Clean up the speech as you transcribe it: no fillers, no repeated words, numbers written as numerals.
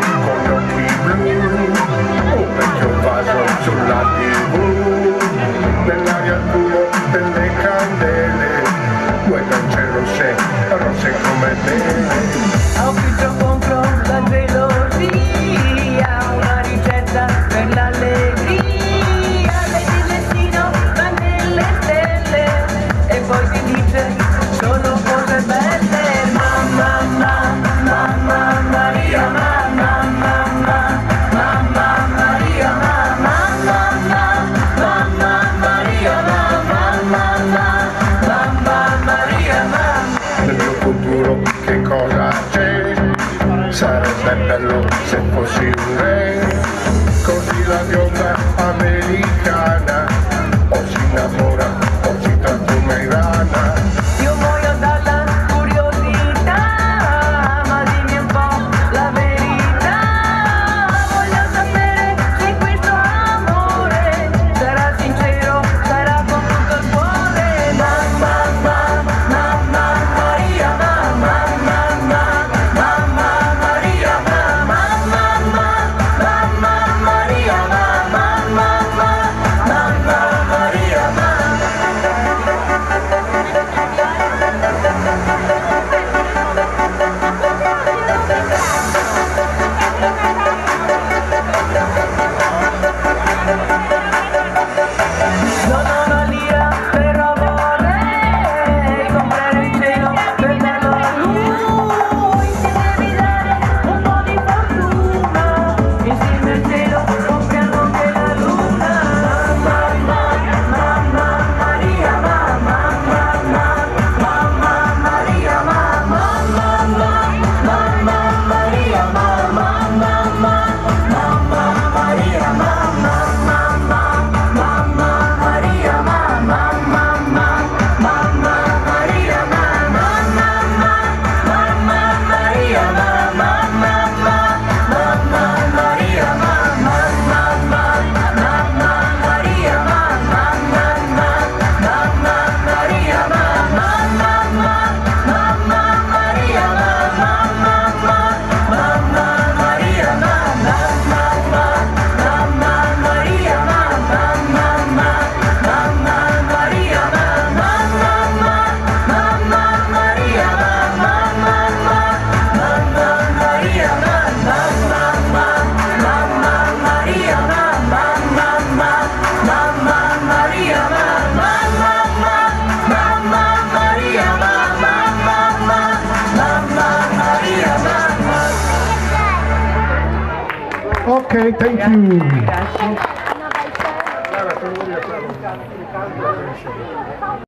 con gli occhi blu, un vecchio vaso sulla TV, nell'aria il fumo delle candele, due gance rosse come me. Auspicio contro la gelosia, una ricetta per l'allegria, lei il destino va nelle stelle e poi si dice solo cose belle. Mamma, mamma, mamma Maria, mamma, mamma, mamma Maria, mamma, mamma, mamma Maria, mamma, mamma, mamma Maria, mamma. Nel mio futuro che cosa c'è? Sarebbe bello se fossi un re, così la bionda americana o si innamora o si trasforma in rana. Io muoio dalla curiosità, ma dimmi un po' la verità. Voglio sapere se questo amore sarà sincero, sarà con tutto il cuore. Mamma, mamma, mamma Maria, mamma, mamma, mamma Maria, mamma, mamma, mamma Maria, mamma, mamma, mamma Maria, mamma. Non ho una lira, però vorrei comprare il cielo per darlo a lui. Se devi dare un po' di fortuna, insieme al cielo compriamo anche la luna. Mamma, mamma Maria, mamma, mamma, mamma Maria, mamma, mamma, mamma Maria, mamma, mamma, mamma Maria, mamma, mamma, mamma Maria, mamma, mamma, mamma Maria, mamma, mamma, mamma Maria, mamma, mamma, mamma Maria, mamma, mamma, mamma Maria, mamma, mamma, mamma Maria, mamma, mamma, mamma Maria, mamma, mamma, mamma Maria, mamma, mamma, mamma Maria, mamma, mamma, mamma Maria, mamma, mamma, mamma Maria, mamma, mamma, mamma Maria, mamma, mamma, mamma Maria, mamma, mamma, mamma Maria, mamma, mamma, mamma Maria, mamma, mamma, mamma Maria, mamma. Okay, thank you. Grazie.